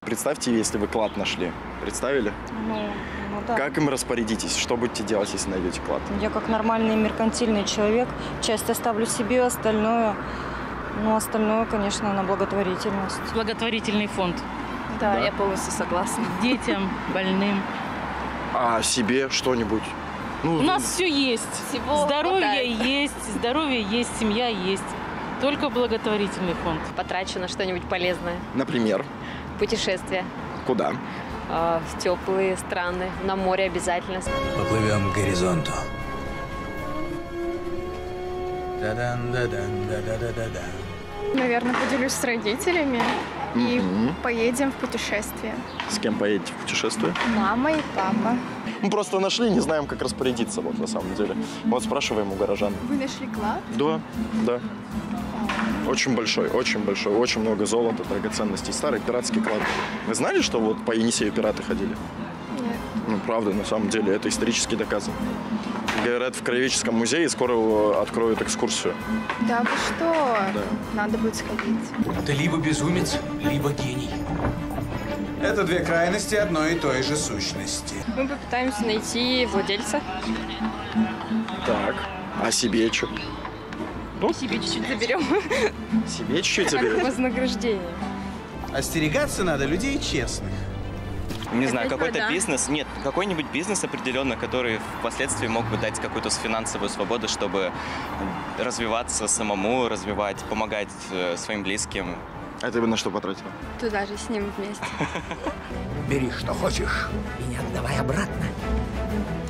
Представьте, если вы клад нашли. Представили? Ну да. Как им распорядитесь? Что будете делать, если найдете клад? Я как нормальный меркантильный человек часть оставлю себе, остальное, конечно, на благотворительность. Благотворительный фонд. Да, я полностью согласна. Детям, больным. А себе что-нибудь? У нас все есть. Всего Здоровье есть, семья есть. Только благотворительный фонд. Потрачу на что-нибудь полезное. Например? Путешествия. Куда? В теплые страны, на море обязательно. Поплывем к горизонту. Наверное, поделюсь с родителями и поедем в путешествие. С кем поедете в путешествие? Мама и папа. Мы просто нашли, не знаем, как распорядиться, вот на самом деле. Вот спрашиваем у горожан. Вы нашли клад? Да. Очень большой, очень много золота, драгоценностей. Старый пиратский клад. Вы знали, что вот по Енисею пираты ходили? Нет. Ну, правда, на самом деле, это исторически доказано. Говорят, в Краеведческом музее скоро откроют экскурсию. Да вы что? Да. Надо будет сходить. Ты либо безумец, либо гений. Это две крайности одной и той же сущности. Мы попытаемся найти владельца. Так, а себе что? Себе чуть-чуть заберем. Себе чуть-чуть Как заберете? вознаграждение. Остерегаться надо людей честных. Не знаю, Это какой-то да. бизнес, нет, какой-нибудь бизнес определенно, который впоследствии мог бы дать какую-то финансовую свободу, чтобы развиваться самому, помогать своим близким. А ты бы на что потратила? Туда же с ним вместе. Бери, что хочешь, и не отдавай обратно.